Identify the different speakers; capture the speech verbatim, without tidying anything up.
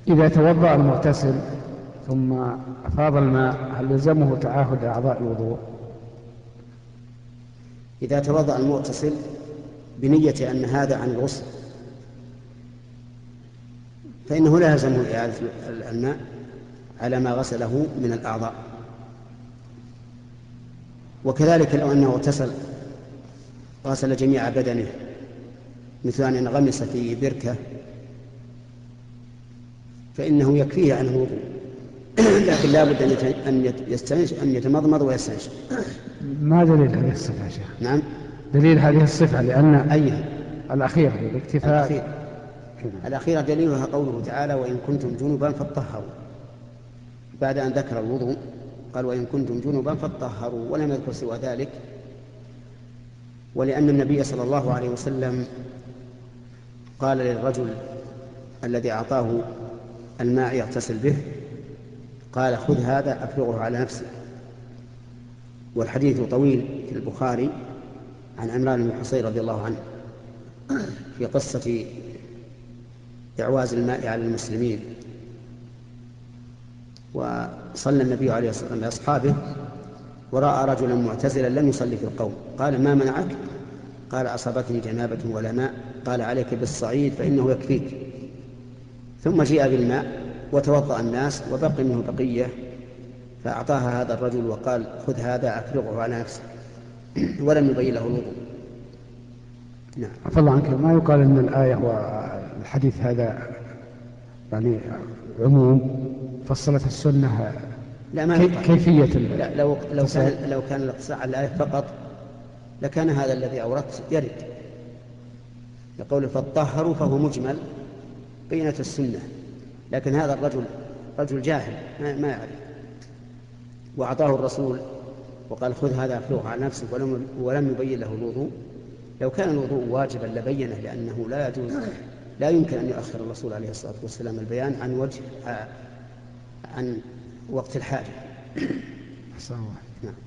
Speaker 1: إذا توضأ المغتسل ثم أفاض الماء هل يلزمه تعاهد أعضاء الوضوء؟
Speaker 2: إذا توضأ المغتسل بنية أن هذا عن الغسل فإنه لا يلزمه إعادة الماء على ما غسله من الأعضاء. وكذلك لو أنه اغتسل غسل جميع بدنه مثل أن انغمس في بركة فإنه يكفيه عنه الوضوء، لكن لا بد أن يستنش أن يتمضمض ويستنشق.
Speaker 1: ما دليل هذه الصفة يا شيخ؟
Speaker 2: نعم،
Speaker 1: دليل هذه الصفة لأن
Speaker 2: أيها
Speaker 1: الأخيرة الاكتفاء.
Speaker 2: الأخيرة الأخيرة دليلها قوله تعالى: وإن كنتم جنبا فاطهروا. بعد أن ذكر الوضوء قال: وإن كنتم جنبا فاطهروا، ولم يذكر سوى ذلك. ولأن النبي صلى الله عليه وسلم قال للرجل الذي أعطاه الماء يغتسل به، قال: خذ هذا أفرغه على نفسك. والحديث طويل في البخاري عن عمران بن حصين رضي الله عنه في قصة إعواز الماء على المسلمين. وصلى النبي عليه الصلاة والسلام بأصحابه ورأى رجلا معتزلا لم يصلي في القوم، قال: ما منعك؟ قال: أصابتني جنابة ولا ماء. قال: عليك بالصعيد فإنه يكفيك. ثم جاء بالماء وتوضأ الناس وبقي منه بقية، فأعطاها هذا الرجل وقال: خذ هذا أفرغه على نفسك، ولم يبين له الوضوء.
Speaker 1: نعم. عفى الله عنك، ما يقال أن الآية والحديث هذا يعني عموم فصلت السنة؟
Speaker 2: لا، ما
Speaker 1: كي كيفية
Speaker 2: لا لو لو كان لو كان الاقتصار على الآية فقط لكان هذا الذي أوردت يرد. يقول: فاطهروا فهو مجمل بينة السنة، لكن هذا الرجل رجل جاهل ما يعرف، وأعطاه الرسول وقال: خذ هذا أفرغه على نفسك، ولم ولم يبين له الوضوء. لو كان الوضوء واجبا لبينه، لأنه لا يجوز لا يمكن أن يؤخر الرسول عليه الصلاة والسلام البيان عن وجه عن وقت الحاجة.
Speaker 1: نعم.